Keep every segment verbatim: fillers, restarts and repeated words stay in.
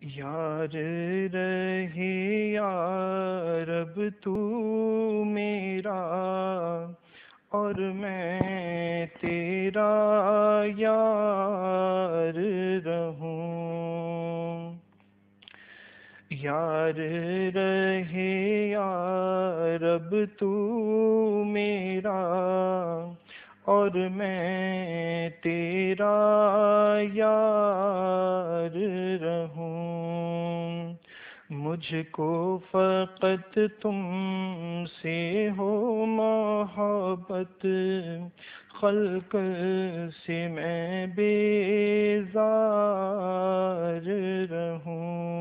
یار رہے یا رب تو میرا، اور میں تیرا یار رہوں۔ یار رہے یا رب تو میرا، اور میں تیرا یار رہوں۔ مجھ کو فقط تم سے ہو محبت، خلق سے میں بیزار رہوں۔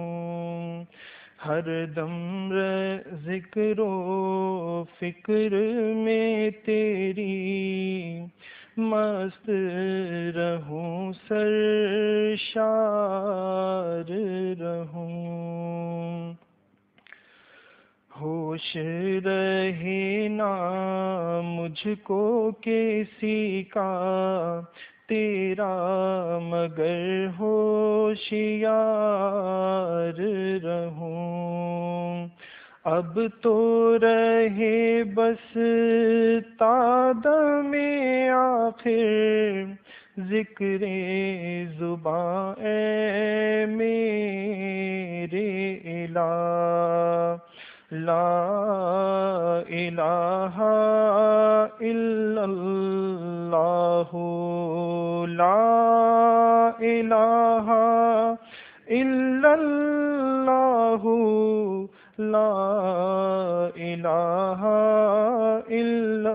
ہر دم ذکر و فکر میں تیری مست رہوں، سرشار رہوں۔ ہوش رہے نہ مجھ کو کسی کا تیرا، مگر ہوشیار رہوں۔ اب تو رہے بس تادم آخر ذکر زباں اے میرے الہ۔ لا الہ الا اللہ، لا الہ الا اللہ، لا الہ الا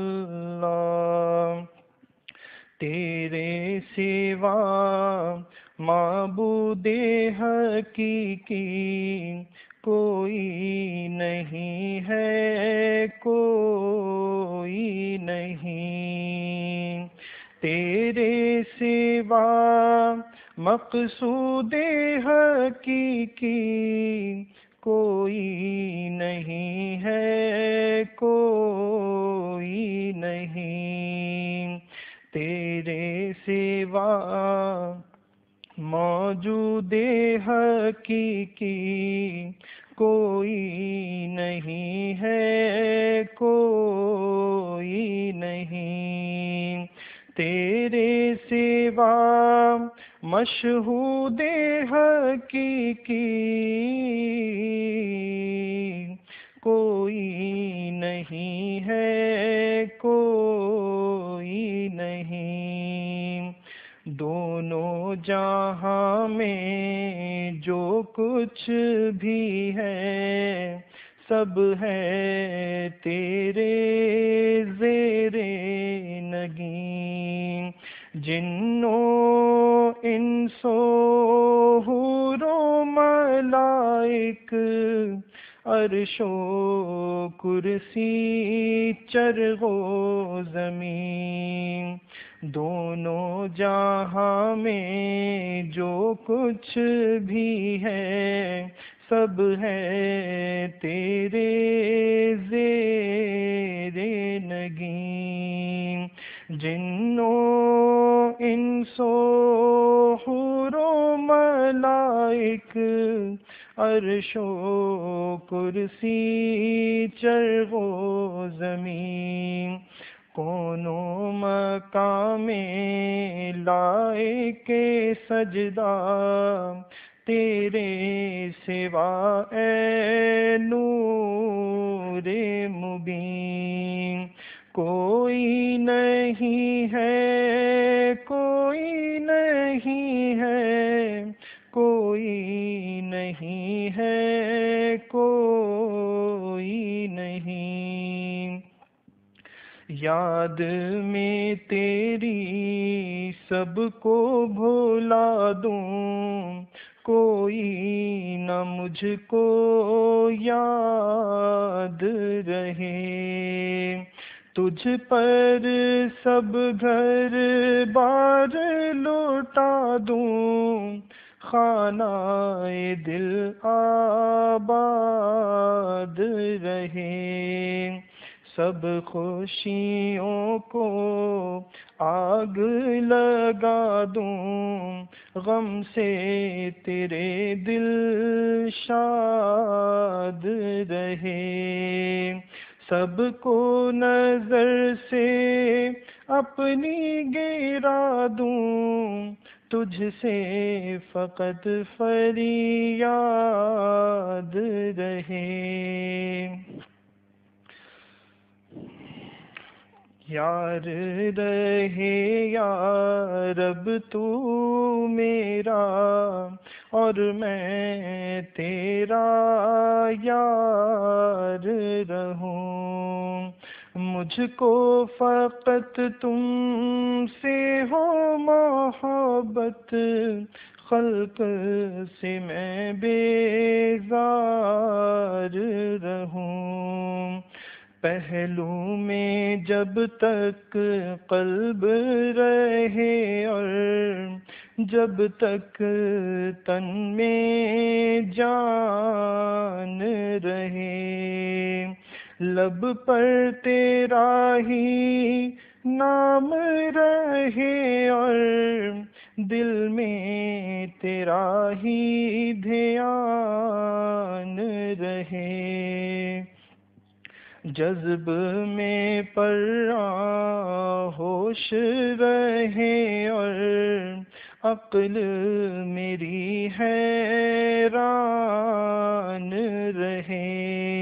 اللہ۔ تیرے سوا معبود حقیقی کوئی نہیں ہے، کوئی نہیں۔ تیرے سوا مقصود حقیقی کوئی نہیں ہے، کوئی نہیں۔ تیرے سوا موجود حقیقی کوئی نہیں ہے، کوئی نہیں۔ تیرے سوا مشہود حقیقی کوئی نہیں ہے، کوئی نہیں۔ دونوں جہاں میں جو کچھ بھی ہے، سب ہے تیرے زیر نگین۔ جنوں انس و حور و ملائک، عرش و کرسی چرغ و زمین۔ دونوں جہاں میں جو کچھ بھی ہے، سب ہے تیرے زیر نگین۔ جنوں انس و حور و ملائک، عرش و کرسی چرغ و زمین۔ کون و مقام لائق سجدہ تیرے سوا اے نور مبین۔ کوئی نہیں ہے، کوئی نہیں ہے، کوئی نہیں ہے، کوئی نہیں۔ یاد میں تیری سب کو بھلا دوں، کوئی نہ مجھ کو یاد رہے۔ تجھ پر سب گھر بار لوٹا دوں، خانہ دل آباد رہے۔ سب خوشیوں کو آگ لگا دوں، غم سے تیرے دل شاد رہے، سب کو نظر سے اپنی گرا دوں، تجھ سے فقط فریاد رہے۔ یار رہے یا رب تو میرا، اور میں تیرا یار رہوں، مجھ کو فقط تم سے ہو محبت، خلق سے میں بیزار رہوں، پہلو میں جب تک قلب رہے اور جب تک تن میں جان رہے، لب پر تیرا ہی نام رہے اور دل میں تیرا ہی دھیان رہے، جذب میں پرآں ہوش رہے اور عقل میری حیران رہے،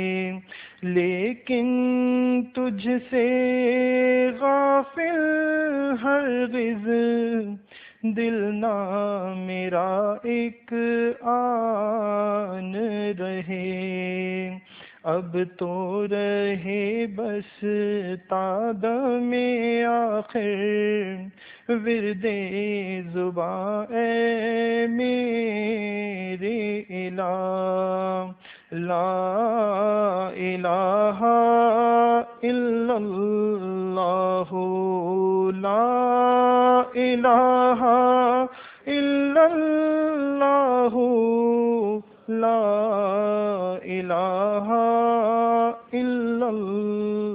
لیکن تجھ سے غافل ہرگز دل نہ میرا ایک آن رہے، اب تو رہے بس تادم آخر ورد زباں اے میرے الہ، لا الہ الا اللہ، لا الہ الا اللہ، لا الہ الا اللہ۔